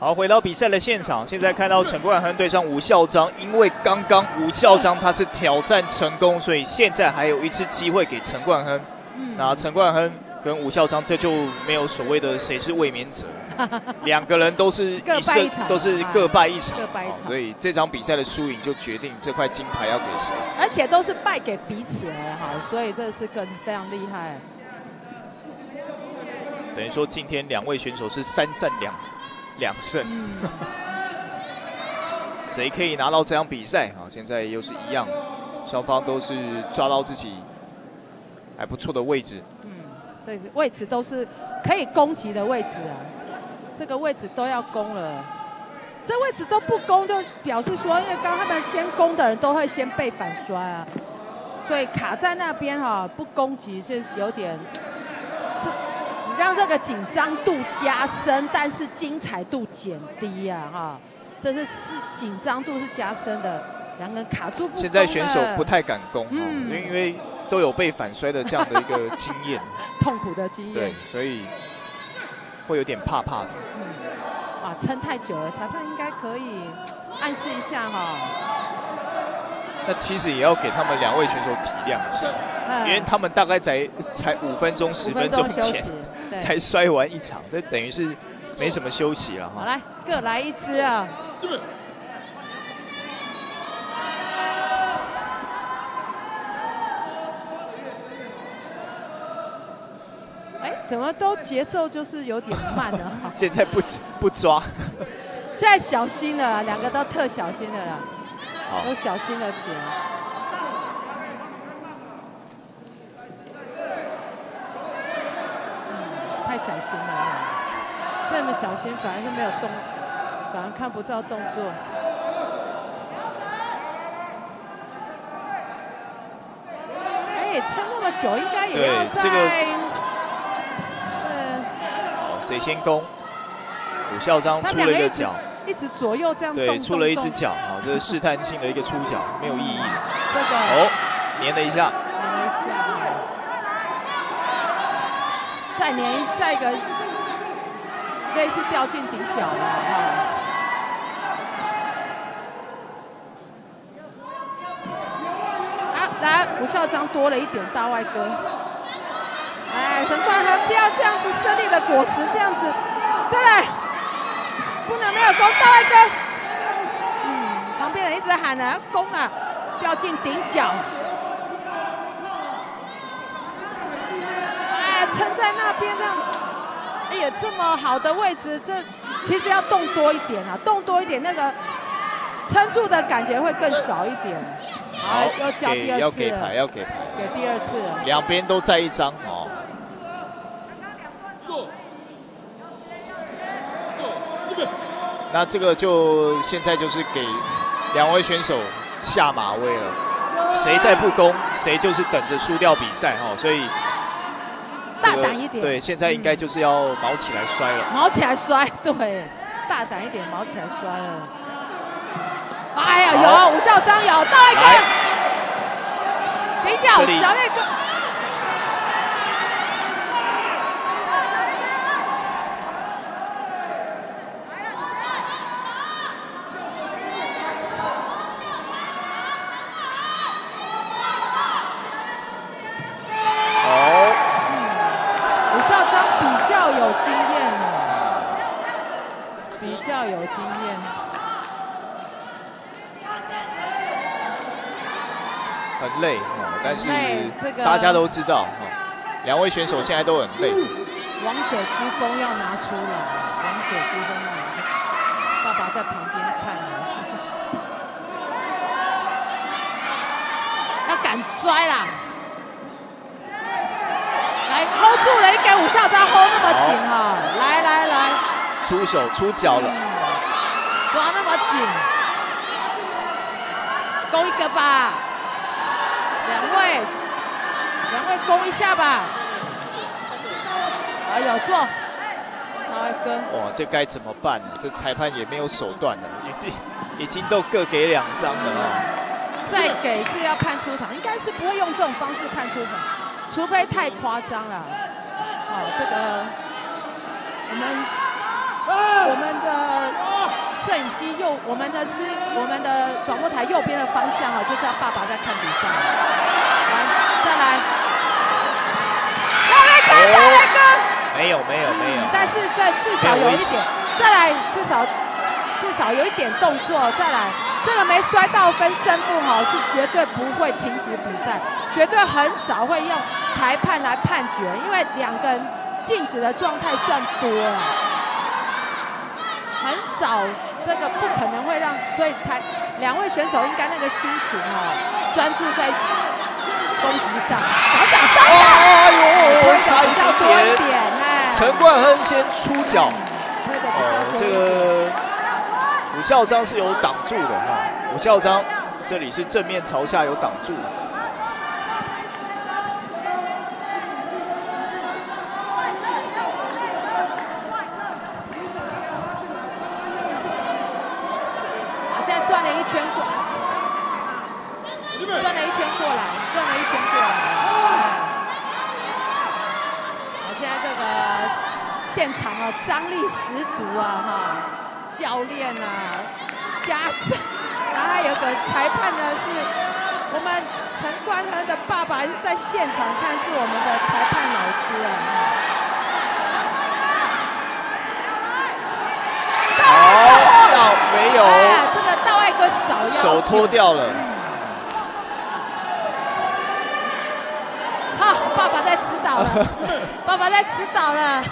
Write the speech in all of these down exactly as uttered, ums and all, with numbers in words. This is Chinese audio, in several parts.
好，回到比赛的现场，现在看到陈冠亨对上吴孝章，因为刚刚吴孝章他是挑战成功，所以现在还有一次机会给陈冠亨。嗯、那陈冠亨跟吴孝章这就没有所谓的谁是卫冕者，两个人都是一胜，都是各败一场， 各败一场。 所以这场比赛的输赢就决定这块金牌要给谁， 而且都是败给彼此了哈，所以这是更非常厉害。 等于说今天两位选手是三战两。两胜，谁、嗯、可以拿到这场比赛啊？现在又是一样，双方都是抓到自己还不错的位置。 嗯，这个位置都是可以攻击的位置啊，这个位置都要攻了。这位置都不攻，就表示说，因为刚他们先攻的人都会先被反摔啊，所以卡在那边哈、啊，不攻击就是有点。让这个紧张度加深，但是精彩度减低啊！哈，这是是紧张度是加深的，两个人卡住不攻了。 现在选手不太敢攻，嗯，因为都有被反摔的这样的一个经验， 痛苦的经验， 对，所以会有点怕怕的。 嗯，哇，撑太久了，裁判应该可以暗示一下哈。 那其实也要给他们两位选手体谅一下，嗯、因为他们大概才才五分钟、十分钟前才摔完一场，这等于是没什么休息了哈。 好，来各来一支啊！哎，怎么都节奏就是有点慢了？ 现在不不抓， 现在小心了，两个都特小心的啦。都小心了起来，嗯，太小心了，这么小心反而是没有动，反而看不到动作。哎，撑那么久，应该也要在。这个， 好，谁先攻？吴孝章出了一个脚。 一直左右这样动， 对，出了一只脚，啊，这是试探性的一个出脚，没有意义。 这个哦，粘了一下， 粘了一下，再粘再一个，类似掉进顶角了哈。好，来，吴孝章多了一点大外割。哎，陈冠亨不要这样子胜利的果实，这样子，再来。不能没有攻大外割，嗯，旁边人一直喊啊，攻啊，掉进顶角，哎，撑在那边这样，哎呀，这么好的位置，这其实要动多一点啊，动多一点，那个撑住的感觉会更少一点。 好， 要交第二次， 要给牌，要给牌， 给第二次， 两边都在一张哦。那这个就现在就是给两位选手下马威了，谁再不攻，谁就是等着输掉比赛哈。所以、 这个、大胆一点， 对，现在应该就是要毛起来摔了， 毛起来摔，对，大胆一点，毛起来摔了。哎呀，有吴孝章有大外割，顶角小内中。比较有经验， 很累哦，但是大家都知道哈，两位选手现在都很累。 王者之风要拿出来，王者之风要拿出来，爸爸在旁边看要敢摔啦！来 hold 住了，一给吴孝章 hold 那么紧哈，来来来。 出手出脚了、嗯， 抓那么紧，攻一个吧，两位，两位攻一下吧，啊有做，大外割， 哇，这该怎么办呢？这裁判也没有手段了，已经已经都各给两张了啊、哦， 再给是要判出场，应该是不会用这种方式判出场，除非太夸张了。好，这个我们。 我们的摄影机右，我们的是我们的转播台右边的方向啊，就是要爸爸在看比赛。来，再来，大雷哥，大雷哥， 没有没有没有， 但是这至少有一点，再来至少至少有一点动作，再来，这个没摔到分胜负哈，是绝对不会停止比赛，绝对很少会用裁判来判决，因为两个人静止的状态算多了。很少，这个不可能会让，所以才两位选手应该那个心情哦，专注在攻击上。小脚三下， 哎呦，差一较多一点哎。 陈冠亨先出脚， 推的比较哦， 多这个武孝章是有挡住的哈，武孝章这里是正面朝下有挡住。 转了一圈过，转了一圈过来，转了一圈过来。好，现在这个现场啊，张力十足啊，哈，教练啊，家长，然后还有个裁判呢，是我们陈冠亨的爸爸在现场看，是我们的裁判老师啊。 好，没有。 哎呀，这个道爱哥扫腰， 手脱掉了。 好，爸爸在指导了，爸爸在指导了。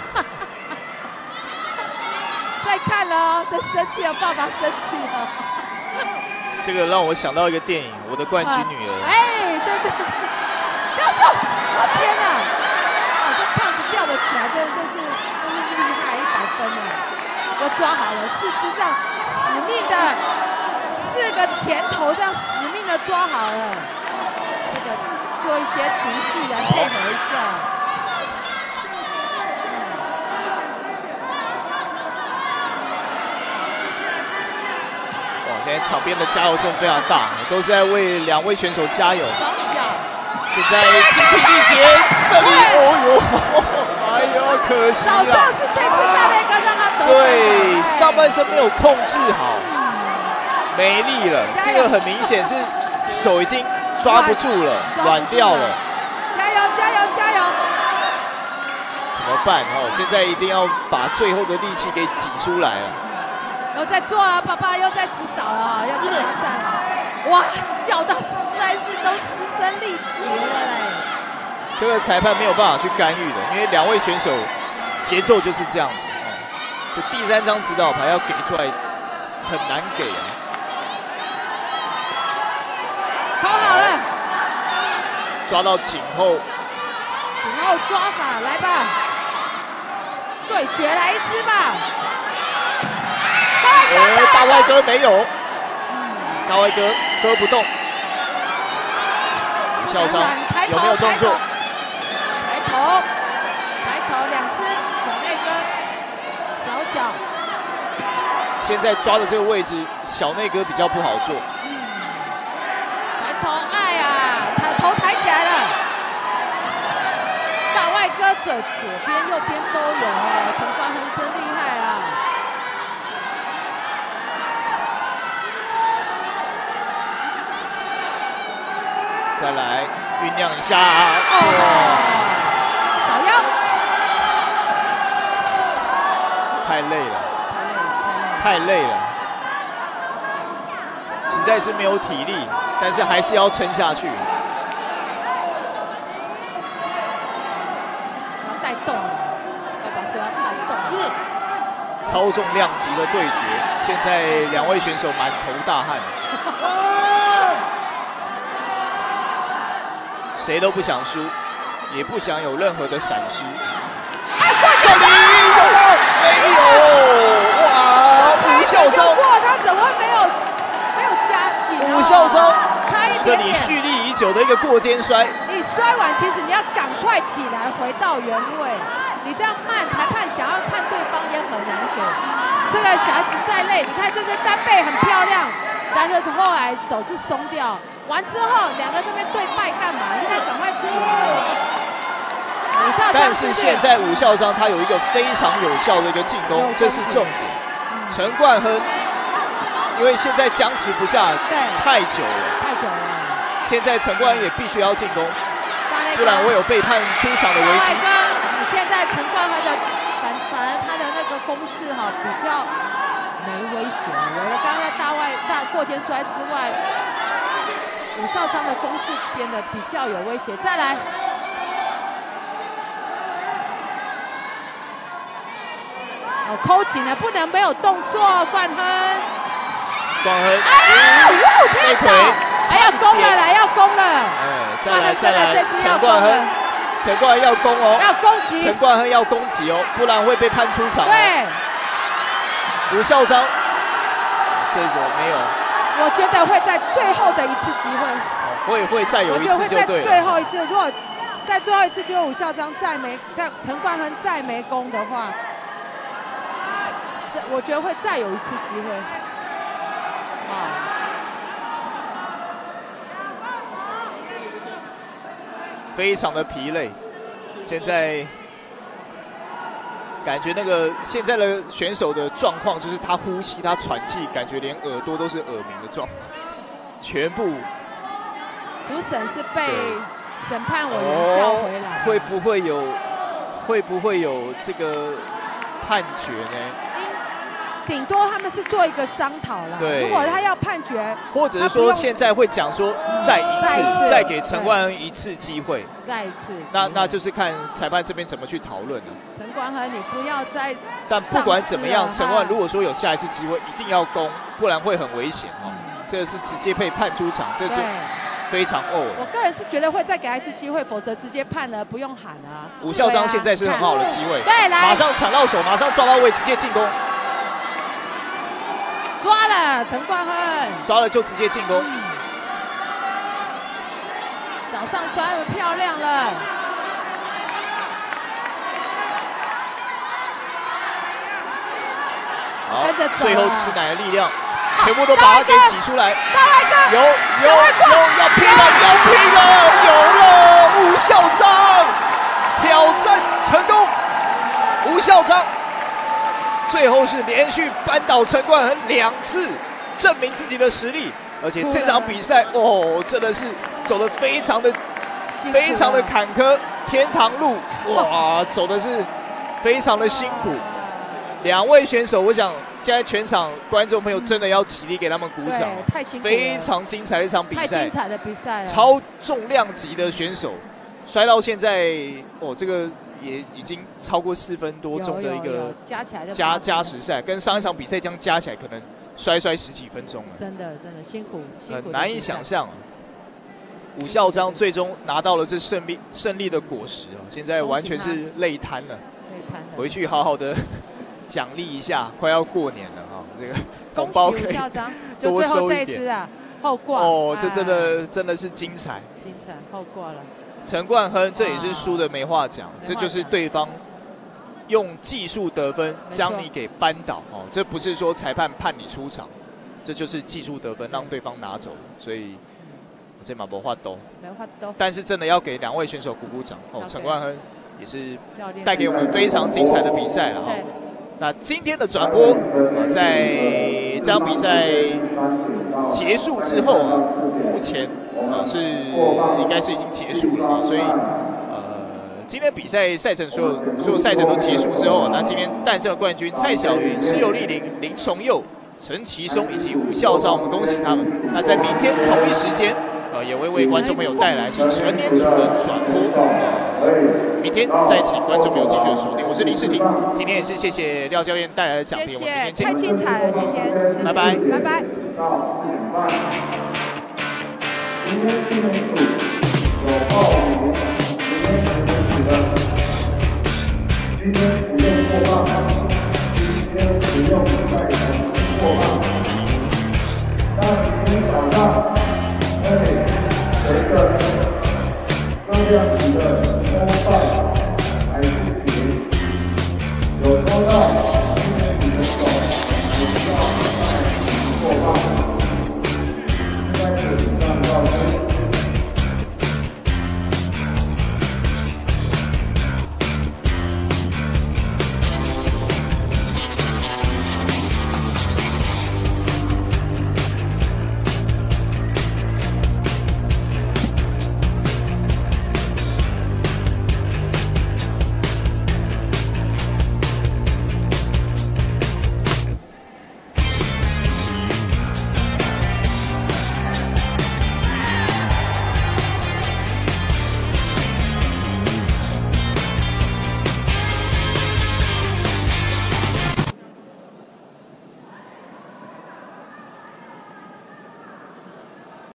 在看了哦，在生气了，爸爸生气了。 这个让我想到一个电影《我的冠军女儿》。 哎，对对对，教授，我天哪！哦，这胖子吊得起来，真的就是真的是厉害，一百分了。都抓好了，四肢这样死命的，四个前头这样死命的抓好了，这个做一些足技来配合一下。 哇，现在场边的加油声非常大，都是在为两位选手加油。 双脚， 现在精疲力竭，这里，哦呦，哎呦，可惜了。 早上是这次大雷哥让他得分。 对，上半身没有控制好，没力了。这个很明显是手已经抓不住了，软掉了。 加油，加油，加油！ 怎么办？哦，现在一定要把最后的力气给挤出来了。 又在做啊，爸爸又在指导了啊，要叫他站了。哇，叫到实在是都嘶声力竭了嘞。 这个裁判没有办法去干预的，因为两位选手节奏就是这样子。哦，这第三张指导牌要给出来很难给啊。 扣好了， 抓到颈后， 颈后抓法来吧，对决来一支吧。 呃，大外哥没有，大外哥哥不动。武孝章有没有动作？ 抬头，抬头，两只小内哥，小脚。 现在抓的这个位置，小内哥比较不好做。 嗯，抬头，哎呀，抬头抬起来了。大外哥左左边、右边都有哦，陈冠亨真厉害啊！ 再来酝酿一下，哇！ 扫腰， 太累了， 太累了， 太累了，实在是没有体力，但是还是要撑下去。 要带动了，爸爸说要带动。 超重量级的对决，现在两位选手满头大汗。谁都不想输，也不想有任何的闪失。 哎， 这里有到没有？哇！武孝章过他怎么会没有没有加紧？ 武孝章差一点点。 这里蓄力已久的一个过肩摔。 你摔完，其实你要赶快起来，回到原位。你这样慢，裁判想要看对方也很难给。这个小孩子再累，你看这只单背很漂亮，但是后来手就松掉。完之后，两个这边对拜干嘛？应该赶快起来。武武校但是现在武校章他有一个非常有效的一个进攻，这是重点。陈冠亨因为现在僵持不下太久了， 太久了。 现在陈冠亨也必须要进攻，不然会有被判出场的危机。 你现在陈冠亨的反反而他的那个攻势哈比较没威胁。我刚才大外大过肩摔之外，武校章的攻势变得比较有威胁。再来。 哦，扣紧了，不能没有动作。冠亨， 冠亨， 啊！ 被腿， 还要攻了，来要攻了。 哎，再来再来， 这次要攻了。陈冠亨要攻哦， 要攻击。 陈冠亨要攻击哦，不然会被判出场。 对。 武校章，这种没有。 我觉得会在最后的一次机会。 会会再有一次就对了。 最后一次，如果在最后一次机会武校章再没在陈冠亨再没攻的话。 我觉得会再有一次机会，啊， 非常的疲累，现在感觉那个现在的选手的状况就是他呼吸、他喘气，感觉连耳朵都是耳鸣的状况，全部。 主审是被审判委员叫回来、 哦，会不会有？会不会有这个判决呢？ 顶多他们是做一个商讨啦。 对， 如果他要判决， 或者是说现在会讲说再一次，再给陈冠亨一次机会， 再一次。 那那就是看裁判这边怎么去讨论了。 陈冠亨，你不要再。 但不管怎么样，陈冠如果说有下一次机会，一定要攻，不然会很危险哦。这个是直接被判出场，这就非常哦。 我个人是觉得会再给他一次机会，否则直接判了不用喊啊。 武校章现在是很好的机会， 对，来， 马上抢到手，马上抓到位，直接进攻。 抓了陈冠亨， 抓了就直接进攻。嗯、 早上摔得漂亮了， 好， 跟着走、啊。 最后吃奶的力量，啊、全部都把它给挤出来。 大外哥， 有有有，要拼了，要拼了，有了！武校章挑战成功，武校章。 最后是连续扳倒陈冠亨两次，证明自己的实力。而且这场比赛哦，真的是走得非常的、非常的坎坷，天堂路哇，走的是非常的辛苦。两位选手，我想现在全场观众朋友真的要起立给他们鼓掌， 太辛苦了， 非常精彩的一场比赛， 太精彩的比赛了， 超重量级的选手，摔到现在哦，这个。 也已经超过四分多钟的一个加起来的加加时赛，跟上一场比赛这样加起来，可能摔摔十几分钟了。 真的真的辛苦， 很难以想象。武校章最终拿到了这胜利胜利的果实啊！现在完全是累瘫了， 累瘫了。 回去好好的奖励一下，快要过年了啊！这个红包可以多收一点啊，后挂哦，这真的真的是精彩， 精彩后挂了。 陈冠亨这也是输的没话讲，这就是对方用技术得分将你给扳倒哦，这不是说裁判判你出场，这就是技术得分让对方拿走，所以这马博话都没话都， 但是真的要给两位选手鼓鼓掌哦，陈冠亨也是带给我们非常精彩的比赛了哈。那今天的转播在这场比赛结束之后啊，目前。 啊，是应该是已经结束了啊，所以呃，今天比赛赛程所有所有赛程都结束之后，那今天诞生了冠军蔡小云、施友丽玲、林崇佑、陈其松以及武校章，我们恭喜他们。那在明天同一时间，呃，也会为观众朋友带来是成年组的转播。呃，明天再请观众朋友继续的锁定。我是林世廷，今天也是谢谢廖教练带来的奖品，我们明天见。 太精彩了，今天， 拜拜， 拜拜。 今天今天组有报名，今天成组的，今天不用过磅，今天不用再重新过磅。但明天早上会随着各量级的抽办来进行，有抽到。